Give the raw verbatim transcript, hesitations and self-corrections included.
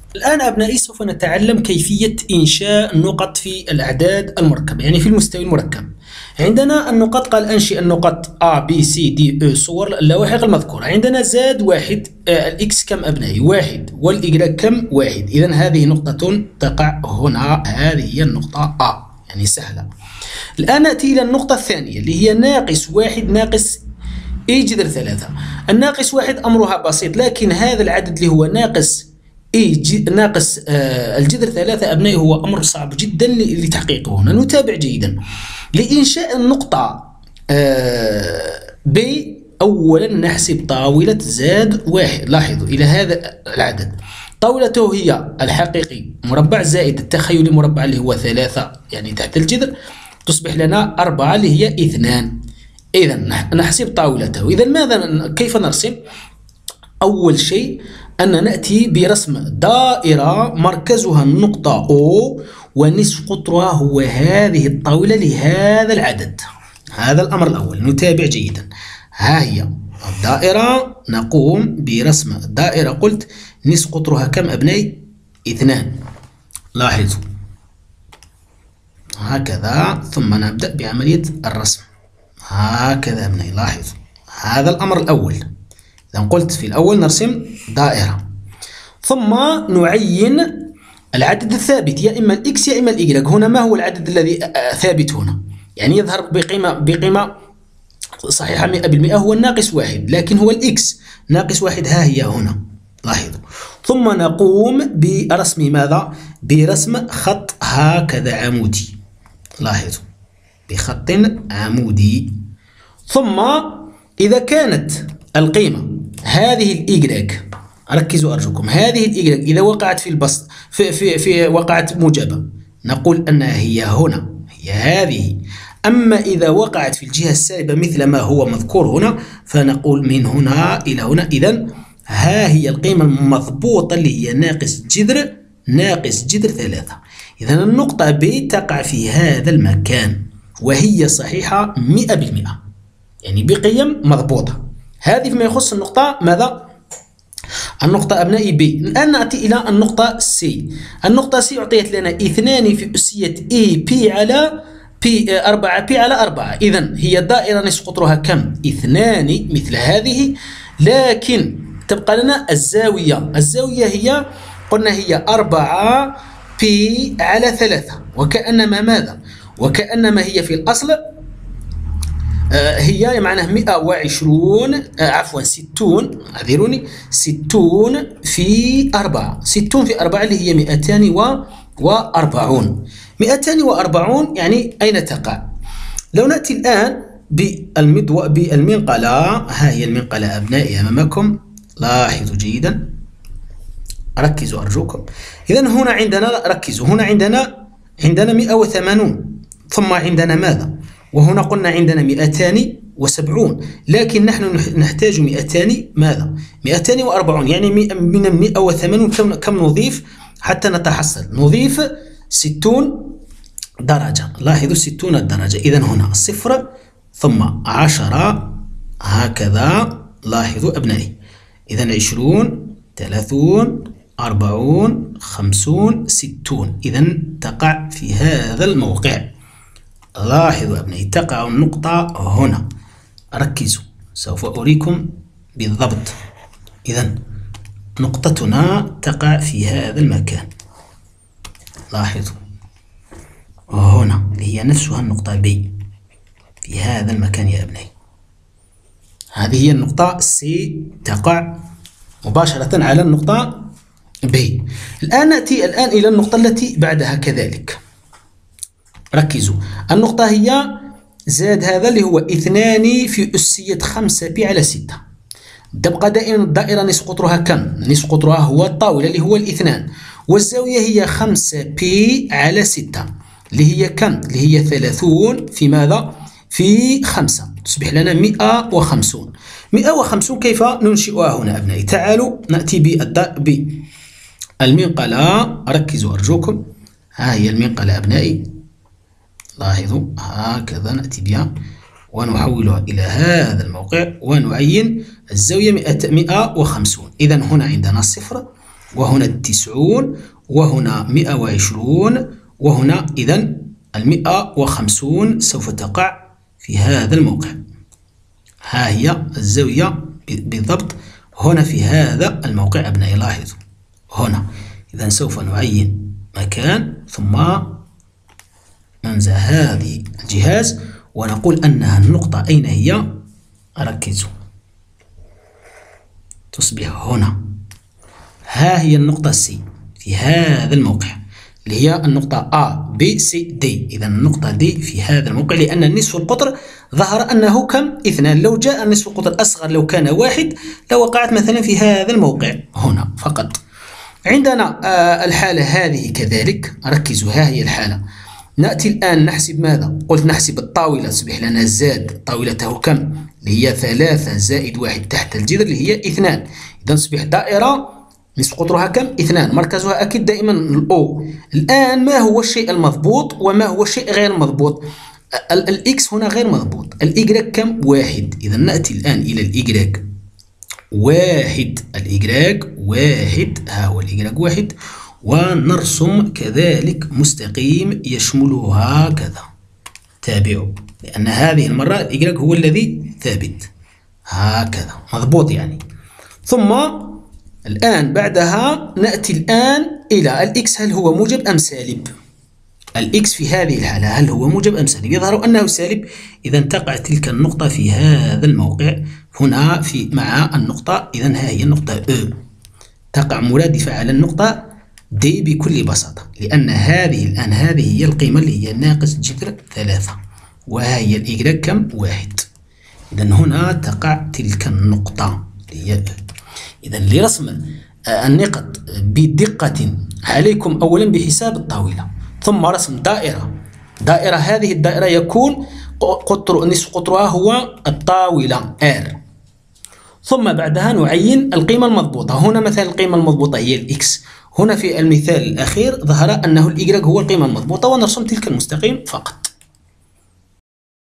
الآن أبنائي سوف نتعلم كيفية إنشاء نقط في الأعداد المركبة، يعني في المستوى المركب. عندنا النقط، قال أنشئ النقط A B C D E صور اللواحق المذكورة. عندنا زاد واحد، آه الإكس كم أبنائي؟ واحد، والإجراك كم؟ واحد. إذا هذه نقطة تقع هنا، هذه هي النقطة A، يعني سهلة. الآن نأتي إلى النقطة الثانية اللي هي ناقص واحد ناقص إي جذر ثلاثة. الناقص واحد أمرها بسيط، لكن هذا العدد اللي هو ناقص إي ناقص آه الجذر ثلاثة أبنائي هو أمر صعب جدا لتحقيقه. هنا نتابع جيدا. لإنشاء النقطة آه ب، أولا نحسب طاولة زاد واحد. لاحظوا إلى هذا العدد، طاولته هي الحقيقي مربع زائد التخيلي مربع اللي هو ثلاثة، يعني تحت الجذر تصبح لنا أربعة اللي هي اثنان. إذا نحسب طاولته. إذا ماذا كيف نرسم؟ أول شيء أن نأتي برسم دائرة مركزها النقطة O ونصف قطرها هو هذه الطاولة لهذا العدد. هذا الأمر الأول. نتابع جيدا. ها هي الدائرة، نقوم برسم الدائرة. قلت نصف قطرها كم أبنائي؟ اثنان. لاحظوا هكذا، ثم نبدأ بعملية الرسم هكذا أبنائي. لاحظوا هذا الأمر الأول. إذا قلت في الأول نرسم دائرة، ثم نعين العدد الثابت، يا إما الإكس يا إما الإيجريك. هنا ما هو العدد الذي ثابت هنا؟ يعني يظهر بقيمة بقيمة صحيحة مئة بالمئة، هو الناقص واحد، لكن هو الإكس ناقص واحد. ها هي هنا، لاحظوا. ثم نقوم برسم ماذا؟ برسم خط هكذا عمودي. لاحظوا بخط عمودي. ثم إذا كانت القيمة هذه الإيجريك، ركزوا أرجوكم، هذه الإيجريك إذا وقعت في البسط في في في وقعت موجبة، نقول أنها هي هنا، هي هذه. أما إذا وقعت في الجهة السالبة مثل ما هو مذكور هنا، فنقول من هنا إلى هنا. إذا ها هي القيمة المضبوطة اللي هي ناقص جذر ناقص جذر ثلاثة. إذا النقطة ب تقع في هذا المكان وهي صحيحة مئة بالمئة، يعني بقيم مضبوطة. هذه فيما يخص النقطة ماذا؟ النقطة أبنائي ب. الآن نأتي إلى النقطة سي. النقطة سي أعطيت لنا اثنان في أسية إي بي على بي أربعة بي على أربعة. إذا هي دائرة نصف قطرها كم؟ اثنان مثل هذه، لكن تبقى لنا الزاوية. الزاوية هي قلنا هي أربعة بي على ثلاثة، وكأنما ماذا؟ وكأنما هي في الأصل هي معناه مئة وعشرون، عفوا ستون، اعذروني، ستون في أربعة. ستون في أربعة اللي هي مئتان وأربعون. مئتان وأربعون يعني أين تقع؟ لو نأتي الآن بالمضوء بالمنقلة. ها هي المنقلة أبنائي أمامكم. لاحظوا جيدا، ركزوا أرجوكم. إذا هنا عندنا، ركزوا، هنا عندنا عندنا مئة وثمانون، ثم عندنا ماذا؟ وهنا قلنا عندنا مئتان وسبعون، لكن نحن نحتاج مئتان ماذا؟ مئتان وأربعون، يعني من مئة وثمانون كم, كم نضيف حتى نتحصل؟ نضيف ستون درجة. لاحظوا ستون درجة. إذا هنا صفر ثم عشرة هكذا. لاحظوا أبنائي. إذا عشرون، ثلاثون، أربعون، خمسون، ستون. إذا تقع في هذا الموقع. لاحظوا أبنائي، تقع النقطة هنا. ركزوا، سوف أريكم بالضبط. إذا نقطتنا تقع في هذا المكان. لاحظوا هنا اللي هي نفسها النقطة B في هذا المكان يا أبنائي. هذه هي النقطة C، تقع مباشرة على النقطة B. الآن نأتي الآن إلى النقطة التي بعدها كذلك. ركزوا، النقطة هي زاد هذا اللي هو اثنان في أسية خمسة بي على ستة. تبقى دائما الدائرة نصف قطرها كم؟ نصف قطرها هو الطاولة اللي هو الاثنان، والزاوية هي خمسة بي على ستة اللي هي كم؟ اللي هي ثلاثون في ماذا؟ في خمسة، تصبح لنا مئة وخمسون. مئة وخمسون كيف ننشئها هنا أبنائي؟ تعالوا نأتي بالمنقلة. ركزوا أرجوكم. ها هي المنقلة أبنائي. لاحظوا هكذا نأتي بها ونحولها إلى هذا الموقع ونعين الزاوية مئة وخمسون. إذا هنا عندنا صفر وهنا التسعون، وهنا مئة وعشرون، وهنا إذن المئة وخمسون سوف تقع في هذا الموقع. ها هي الزاوية بالضبط هنا في هذا الموقع أبنائي، لاحظوا هنا. إذن سوف نعين مكان ثم ننزع هذه الجهاز ونقول أنها النقطة أين هي؟ ركزوا، تصبح هنا. ها هي النقطة سي في هذا الموقع اللي هي النقطة A B C D. إذا النقطة D في هذا الموقع، لأن نصف القطر ظهر أنه كم؟ اثنان. لو جاء نصف القطر أصغر، لو كان واحد لوقعت مثلا في هذا الموقع هنا فقط. عندنا آه الحالة هذه كذلك، ركزوا ها هي الحالة. نأتي الآن نحسب ماذا؟ قلت نحسب الطاولة، تصبح لنا زاد طاولته كم؟ اللي هي ثلاثة زائد واحد تحت الجذر اللي هي اثنان. إذا تصبح دائرة نصف قطرها كم؟ اثنان، مركزها أكيد دائما الأو. الآن ما هو الشيء المضبوط وما هو الشيء غير مضبوط؟ الإكس هنا غير مضبوط، الإيجريك كم؟ واحد. إذا نأتي الآن إلى الإيجريك واحد، الإيجريك واحد، ها هو الإيجريك واحد، ونرسم كذلك مستقيم يشمله هكذا. تابعوا، لأن هذه المرة الإيجريك هو الذي ثابت هكذا مضبوط يعني. ثم الآن بعدها نأتي الآن إلى الإكس، هل هو موجب أم سالب؟ الإكس في هذه الحالة هل هو موجب أم سالب؟ يظهر أنه سالب. إذا تقع تلك النقطة في هذا الموقع هنا في مع النقطة، إذا ها هي النقطة أ تقع مرادفة على النقطة دي بكل بساطة، لأن هذه الآن هذه هي القيمة اللي هي ناقص جذر ثلاثة، وها هي الإيجريك كم؟ واحد. إذا هنا تقع تلك النقطة اللي هي. إذا لرسم النقط بدقة عليكم أولا بحساب الطاولة، ثم رسم دائرة. دائرة هذه الدائرة يكون قطر نصف قطرها هو الطاولة R، ثم بعدها نعين القيمة المضبوطة. هنا مثلا القيمة المضبوطة هي الإكس، هنا في المثال الأخير ظهر أنه الإيجريك هو القيمة المضبوطة، ونرسم تلك المستقيم فقط.